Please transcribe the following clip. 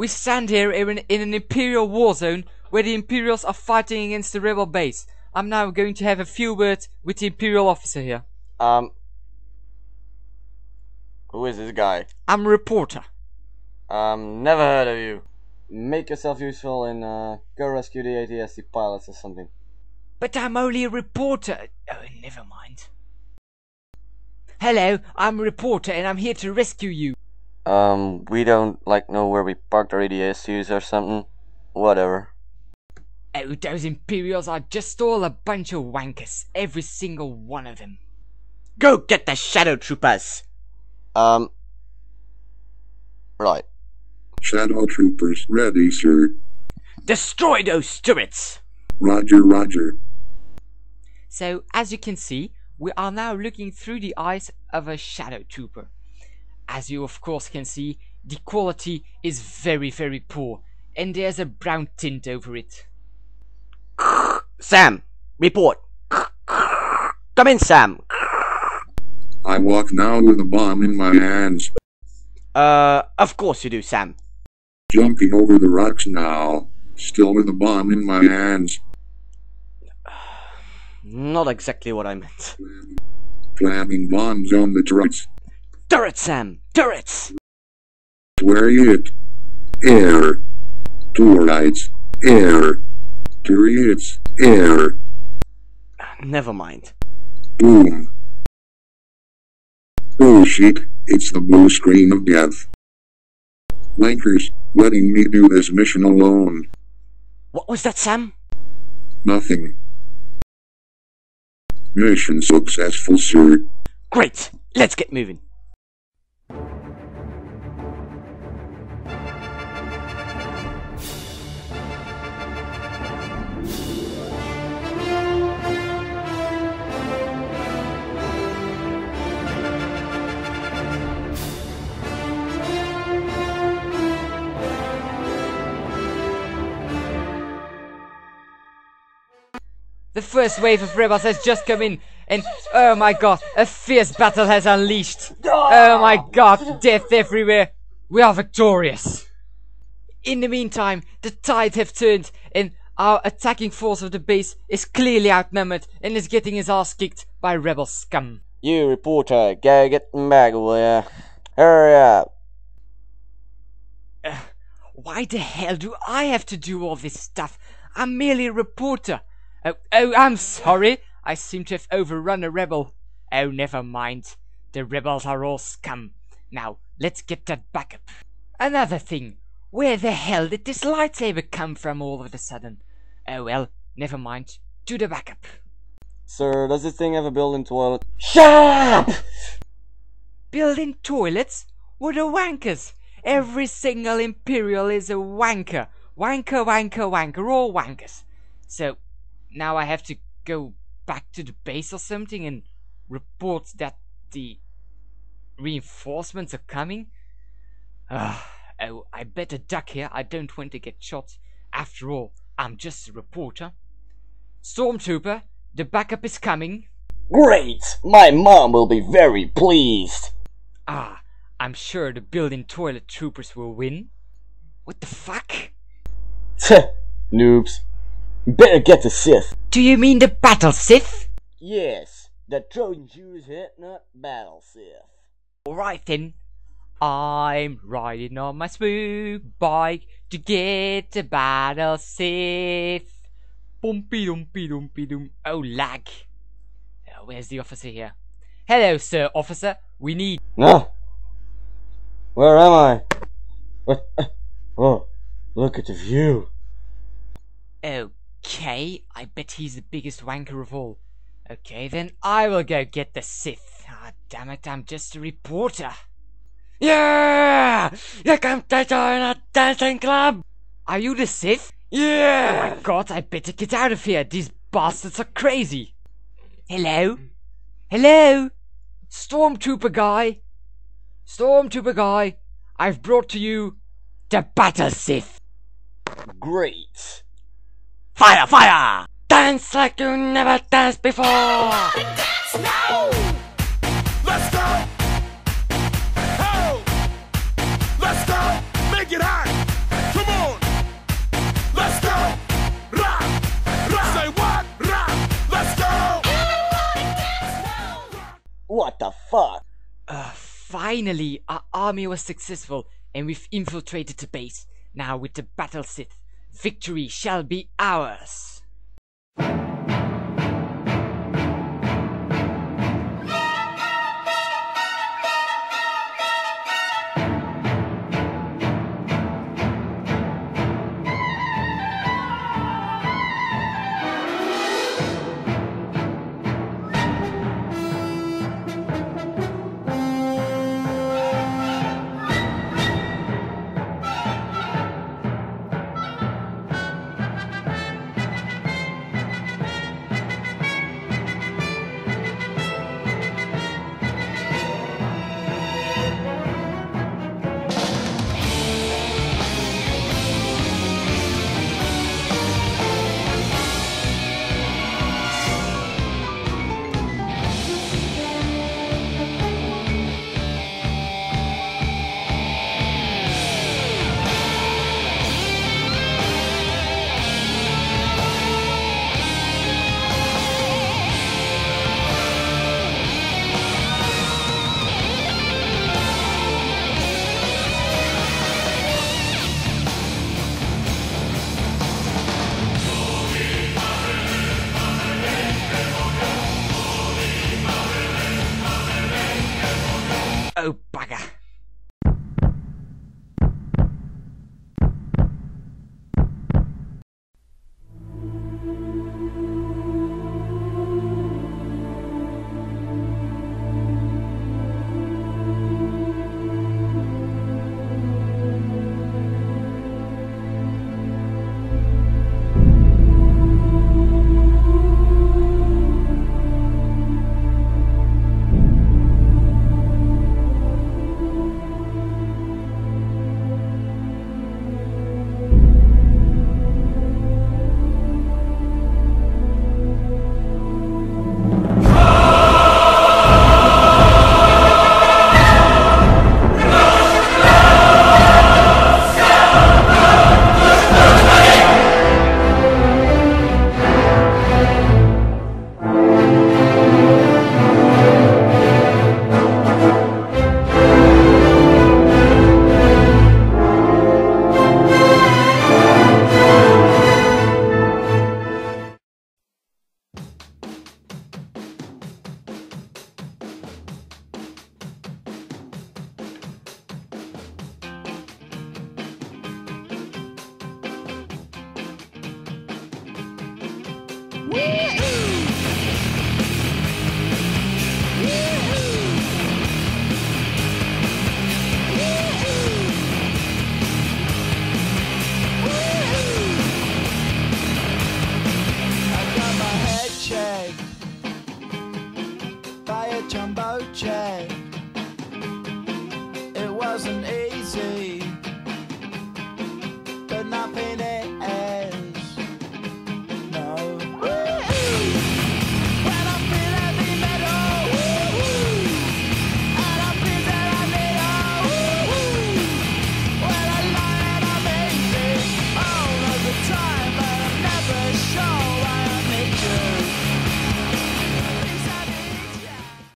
We stand here in an Imperial war zone where the Imperials are fighting against the rebel base. I'm now going to have a few words with the Imperial officer here. Who is this guy? I'm a reporter. Never heard of you. Make yourself useful and go rescue the ATST pilots or something. But I'm only a reporter. Oh, never mind. Hello, I'm a reporter and I'm here to rescue you. We don't know where we parked our ATSTs or something. Whatever. Oh, those Imperials are just all a bunch of wankers. Every single one of them. Go get the Shadow Troopers! Right. Shadow Troopers ready, sir. Destroy those turrets! Roger, roger. So, as you can see, we are now looking through the eyes of a Shadow Trooper. As you of course can see, the quality is very, very poor, and there's a brown tint over it. Sam, report. Come in, Sam. I walk now with a bomb in my hands. Of course you do, Sam. Jumping over the rocks now, still with a bomb in my hands. Not exactly what I meant. Planting bombs on the turrets. Turrets, Sam! Turrets! Where it? Air. Turrets. Air. Turrets. Air. Never mind. Boom. Bullshit, it's the blue screen of death. Wankers, letting me do this mission alone. What was that, Sam? Nothing. Mission successful, sir. Great! Let's get moving. The first wave of rebels has just come in, and oh my god, a fierce battle has unleashed. Oh my god, death everywhere. We are victorious. In the meantime, the tide have turned, and our attacking force of the base is clearly outnumbered and is getting his ass kicked by rebel scum. You reporter, go get them back, will ya? Hurry up. Why the hell do I have to do all this stuff? I'm merely a reporter. Oh, I'm sorry. I seem to have overrun a rebel. Oh, never mind. The rebels are all scum. Now, let's get that backup. Another thing. Where the hell did this lightsaber come from all of a sudden? Oh well, never mind. To the backup. Sir, does this thing have a built-in toilet? Shut up! Built-in toilets? What are wankers? Every single Imperial is a wanker. Wanker, wanker, wanker. All wankers. So, now I have to go back to the base or something and report that the reinforcements are coming? Oh, I better duck here. I don't want to get shot. After all, I'm just a reporter. Stormtrooper, the backup is coming. Great! My mom will be very pleased. I'm sure the built-in toilet troopers will win. What the fuck? Noobs. Better get the Sith. Do you mean the battle Sith? Yes, the Trojan Jews hit not battle Sith. Alright then. I'm riding on my smooth bike to get the battle Sith. Bumpy dumpy dumpy dum. Oh, lag. Where's the officer here? Hello, sir, officer. We need... No. Where am I? What? Oh, look at the view. Okay, I bet he's the biggest wanker of all. Okay, then I will go get the Sith. Damn it, I'm just a reporter. Yeah! You come to join a dancing club! Are you the Sith? Yeah! Oh my god, I better get out of here. These bastards are crazy. Hello? Hello? Stormtrooper guy? Stormtrooper guy, I've brought to you the Battle Sith. Great. Fire, fire! Dance like you never danced before! Dance now! Let's go! Oh! Let's go! Make it hot! What the fuck? Finally, our army was successful and we've infiltrated the base. Now with the battle Sith, victory shall be ours. Oh, bugger. By a jumbo jet.